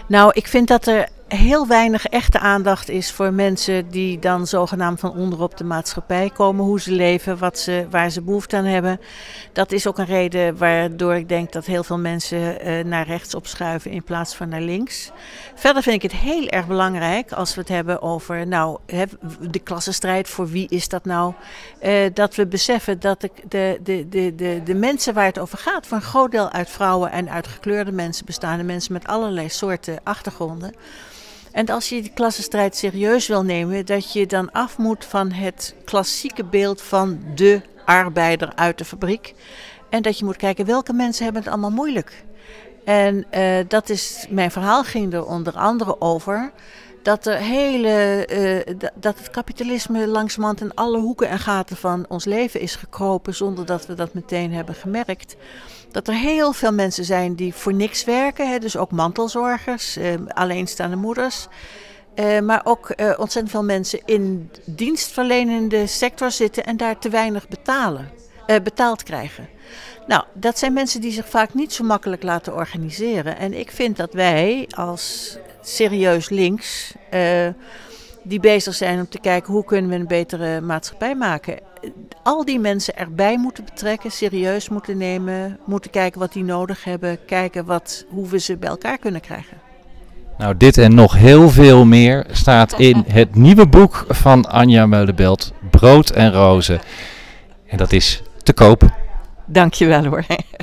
Nou, ik vind dat er heel weinig echte aandacht is voor mensen die dan zogenaamd van onderop de maatschappij komen. Hoe ze leven, waar ze behoefte aan hebben. Dat is ook een reden waardoor ik denk dat heel veel mensen naar rechts opschuiven in plaats van naar links. Verder vind ik het heel erg belangrijk als we het hebben over de klassenstrijd. Voor wie is dat nou? Dat we beseffen dat de mensen waar het over gaat voor een groot deel uit vrouwen en uit gekleurde mensen bestaan. En mensen met allerlei soorten achtergronden. En als je die klassenstrijd serieus wil nemen, dat je dan af moet van het klassieke beeld van de arbeider uit de fabriek. En dat je moet kijken welke mensen hebben het allemaal moeilijk. En mijn verhaal ging er onder andere over dat dat het kapitalisme langzamerhand in alle hoeken en gaten van ons leven is gekropen zonder dat we dat meteen hebben gemerkt. Dat er heel veel mensen zijn die voor niks werken, dus ook mantelzorgers, alleenstaande moeders. Maar ook ontzettend veel mensen in dienstverlenende sector zitten en daar te weinig betaald krijgen. Nou, dat zijn mensen die zich vaak niet zo makkelijk laten organiseren. En ik vind dat wij als serieus links, die bezig zijn om te kijken hoe kunnen we een betere maatschappij maken, al die mensen erbij moeten betrekken, serieus moeten nemen, moeten kijken wat die nodig hebben, kijken hoe we ze bij elkaar kunnen krijgen. Nou, dit en nog heel veel meer staat in het nieuwe boek van Anja Meulenbelt, Brood en Rozen. En dat is te koop. Dankjewel hoor.